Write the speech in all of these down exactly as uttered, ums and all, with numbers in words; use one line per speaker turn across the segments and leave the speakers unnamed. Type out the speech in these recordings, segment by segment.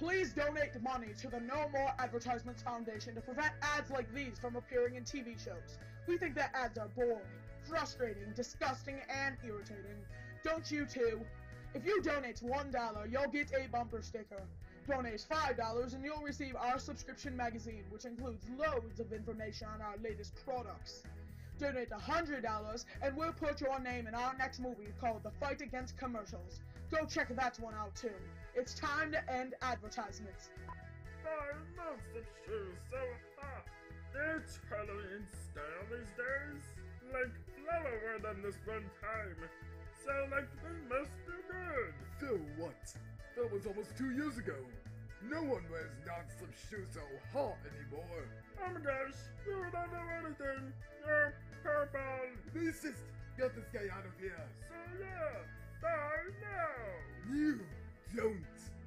Please donate money to the No More Advertisements Foundation to prevent ads like these from appearing in T V shows. We think that ads are boring, frustrating, disgusting, and irritating. Don't you too? If you donate one dollar, you'll get a bumper sticker. Donate five dollars and you'll receive our subscription magazine, which includes loads of information on our latest products. Donate one hundred dollars and we'll put your name in our next movie called The Fight Against Commercials. Go check that one out too. It's time to end advertisements.
I love the shoes so hot. They're totally in style these days. Like, Flower wore them this one time. So, like, they must be good.
So what? That was almost two years ago. No one wears non-slip shoes so hot anymore.
Oh my gosh, you don't know anything. You're purple.
Racist! Get this guy out of here.
So yeah, bye now.
You don't.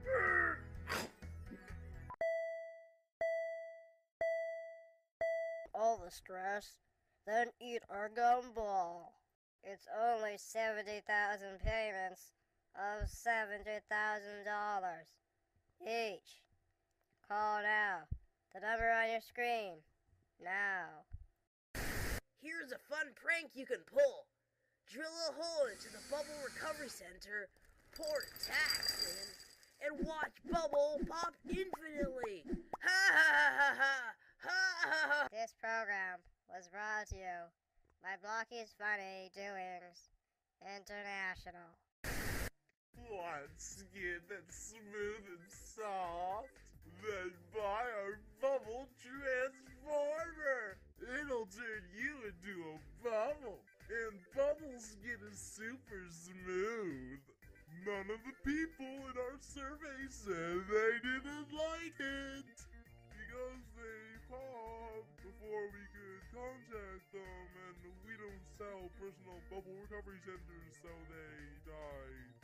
All the stress, then eat our gumball. It's only seventy thousand payments of seventy thousand dollars each. Call now. The number on your screen. Now.
Here's a fun prank you can pull. Drill a hole into the Bubble Recovery Center, pour tax in, and watch Bubble pop infinitely. Ha ha ha ha ha ha ha.
This program was brought to you by Blocky's Funny Doings International.
Want skin that's smooth and soft? Then buy our Bubble Transformer! It'll turn you into a bubble, and Bubble skin is super smooth. None of the people in our survey said they didn't like it, because they popped before we could contact them, and we don't sell personal bubble recovery centers, so they died.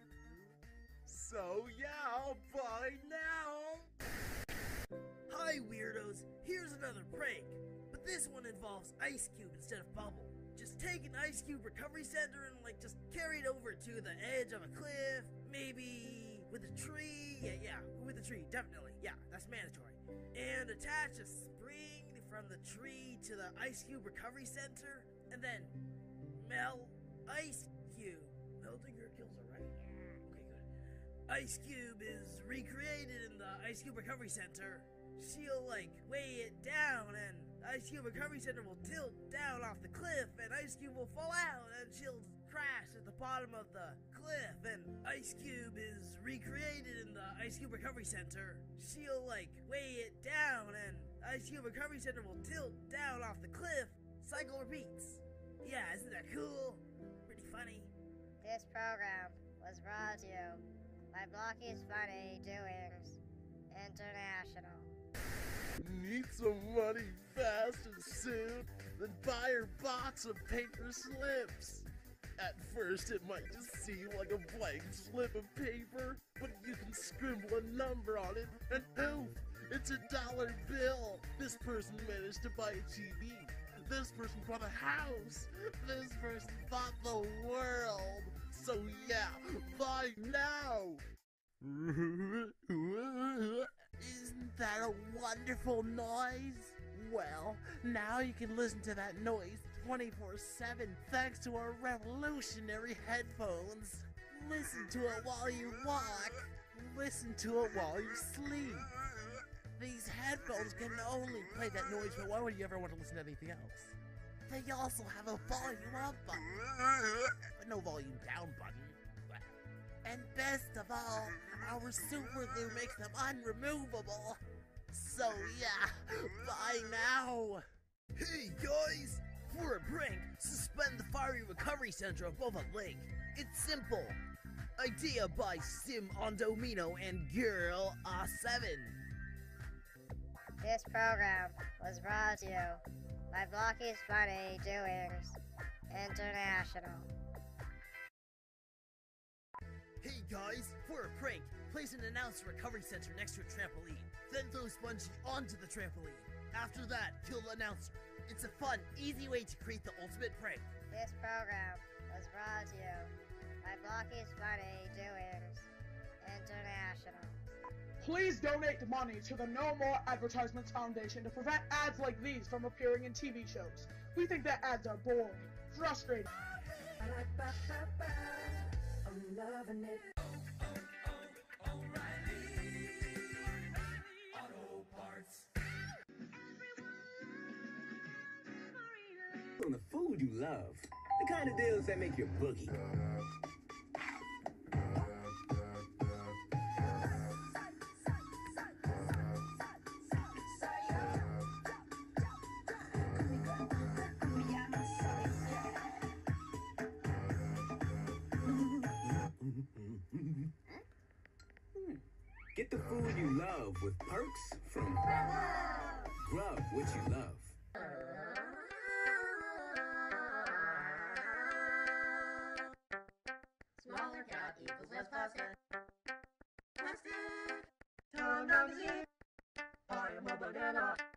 So yeah, buy now!
Hi weirdos, here's another prank, but this one involves Ice Cube instead of Bubble. Just take an Ice Cube recovery center and like just carry it over to the edge of a cliff, maybe with a tree, yeah, yeah, with a tree, definitely, yeah, that's mandatory. And attach a spring from the tree to the Ice Cube recovery center, and then melt Ice Cube. Melting her kills her, right? Okay, good. Ice Cube is recreated in the Ice Cube recovery center. She'll like weigh it down, and Ice Cube recovery center will tilt down off the cliff, and Ice Cube will fall out, and she'll crash at the bottom of the cliff. And Ice Cube is recreated in the Ice Cube recovery center. She'll like weigh it down, and Ice Cube recovery center will tilt down off the cliff. Cycle repeats. Yeah, isn't that cool? Pretty funny.
This program was brought to you by Blocky's Funny Doings International.
Need some money fast and soon? Then buy your box of paper slips. At first it might just seem like a blank slip of paper, but you can scribble a number on it, and poof, it's a dollar bill. This person managed to buy a T V. This person bought a house. This person bought the world. So yeah, buy now. Isn't that a wonderful noise? Well, now you can listen to that noise twenty-four seven thanks to our revolutionary headphones. Listen to it while you walk. Listen to it while you sleep. These headphones can only play that noise, but why would you ever want to listen to anything else? They also have a volume up button, but no volume down button. And best of all, our super glue makes them unremovable. So yeah, buy now!
Hey guys! For a prank, suspend the fiery recovery center above a lake. It's simple. Idea by Sim Ondomino and Girl R seven.
This program was brought to you by Blocky's Funny Doings International.
Hey guys, for a prank, place an announce recovery center next to a trampoline. Then throw Spongy onto the trampoline. After that, kill the announcer. It's a fun, easy way to create the ultimate prank.
This program was brought to you by Blocky's Funny Doings International.
Please donate money to the No More Advertisements Foundation to prevent ads like these from appearing in T V shows. We think that ads are boring, frustrating.
I'm loving it.
On the food you love, the kind of deals that make your boogie. Get the food you love with perks from Grub What You Love.
Smaller cat equals less plastic. Plastic! Time magazine! I am a banana.